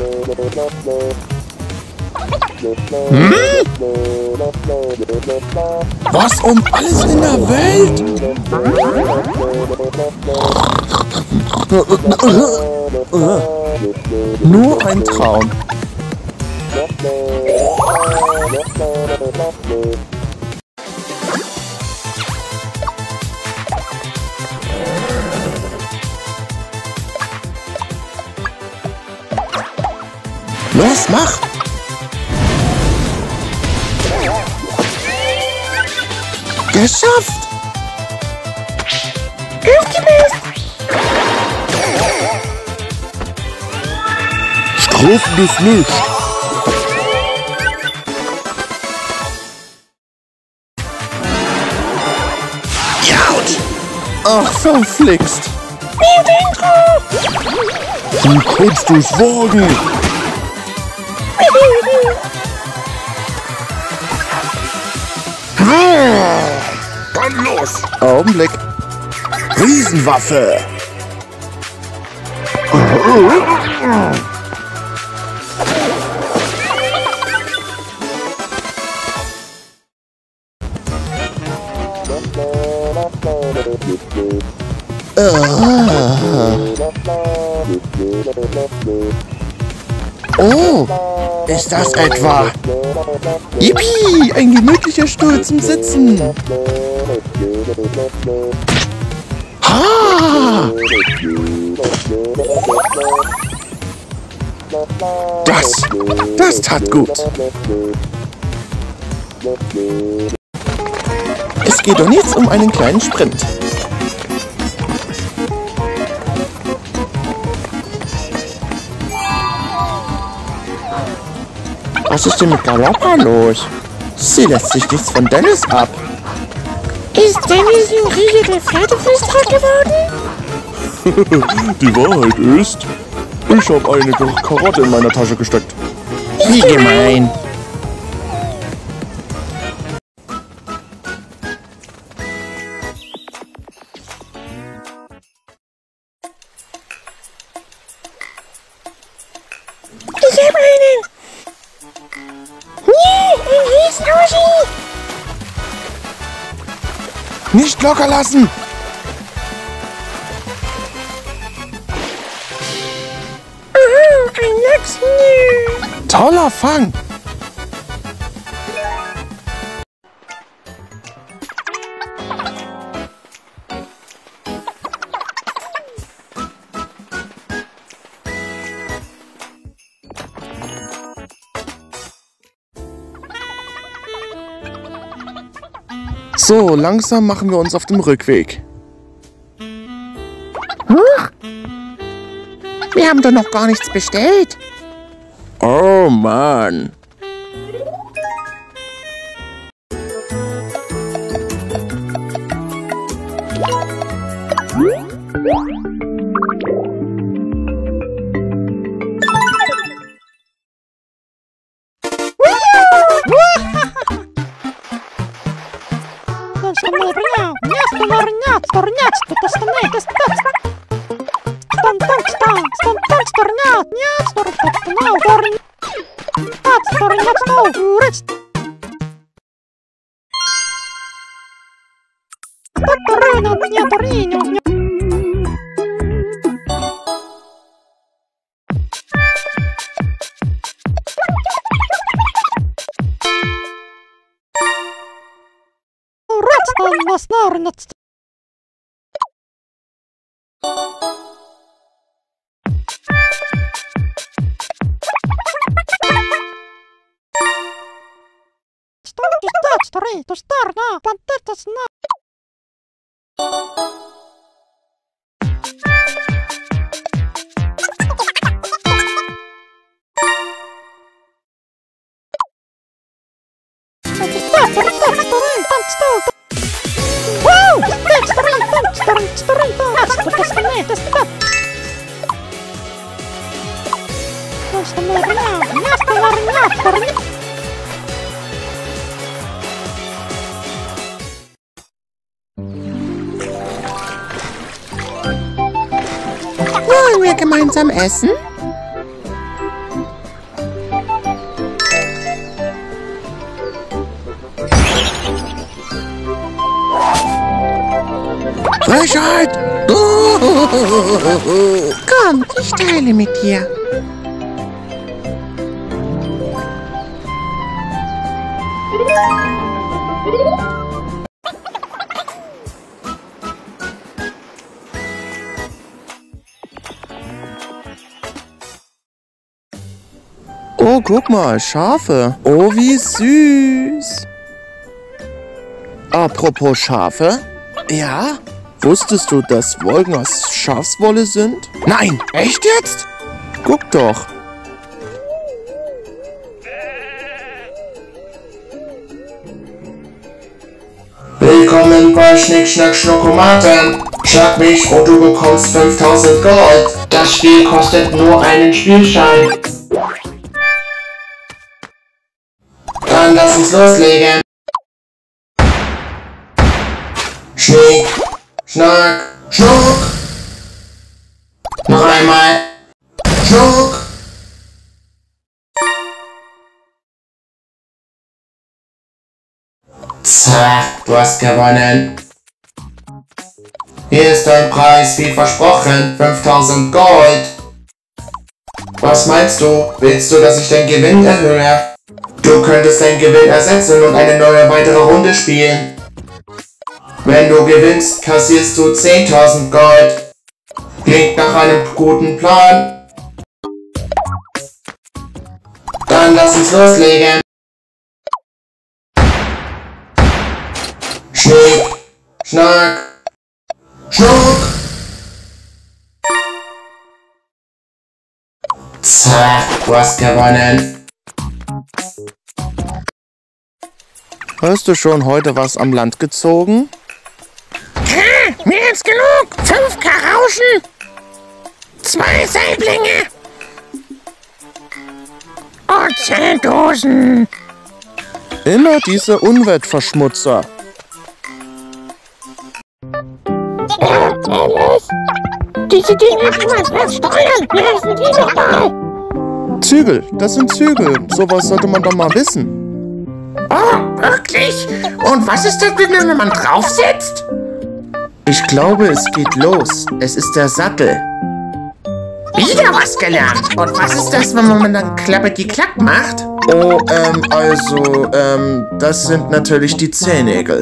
Hm? Was um alles in der Welt? Nur ein Traum. Los, mach! Geschafft! Strafendes Licht! Ach, verflixt! Du kannst es wagen! Dann los! Augenblick! Riesenwaffe! Oh, ist das etwa? Yippie, ein gemütlicher Stuhl zum Sitzen. Ha! Das tat gut. Es geht doch nichts um einen kleinen Sprint. Was ist denn mit Galoppa los? Sie lässt sich nichts von Dennis ab. Ist Dennis im Riegel der Pferdeflüsterer geworden? Die Wahrheit ist, ich habe eine Karotte in meiner Tasche gesteckt. Wie gemein. Ich habe einen. Nee, ein Riesenhauschi. Nicht locker lassen! Ein Lachs. Toller Fang! So, langsam machen wir uns auf dem Rückweg. Huch! Wir haben doch noch gar nichts bestellt. Oh Mann! Wollen wir gemeinsam essen? Komm, ich teile mit dir. Oh, guck mal, Schafe. Oh, wie süß. Apropos Schafe. Ja? Wusstest du, dass Wolken aus Schafswolle sind? Nein, echt jetzt? Guck doch. Willkommen bei Schnick, Schnack, Schnuckomaten. Schlag mich und du bekommst 5000 Gold. Das Spiel kostet nur einen Spielschein. Dann lass uns loslegen. Schnick, Schnack, Schnuck. Noch einmal. Schnuck. Zack, du hast gewonnen. Hier ist dein Preis, wie versprochen, 5000 Gold. Was meinst du? Willst du, dass ich deinen Gewinn erhöhe? Du könntest deinen Gewinn ersetzen und eine neue weitere Runde spielen. Wenn du gewinnst, kassierst du 10.000 Gold. Klingt nach einem guten Plan. Dann lass uns loslegen. Schnick, Schnack, Schnuck. Zack, du hast gewonnen. Hast du schon heute was am Land gezogen? Mehr als genug. 5 Karauschen. 2 Saiblinge. Und 10 Dosen. Immer diese Umweltverschmutzer. Ehrlich? Diese Dinge niemals mehr steuern. Wie heißen die nochmal? Zügel, das sind Zügel. Sowas sollte man doch mal wissen. Oh, wirklich? Und was ist das, wenn man drauf sitzt? Ich glaube, es geht los. Es ist der Sattel. Wieder was gelernt. Und was ist das, wenn man dann Klappeti-Klack macht? Oh, das sind natürlich die Zehennägel.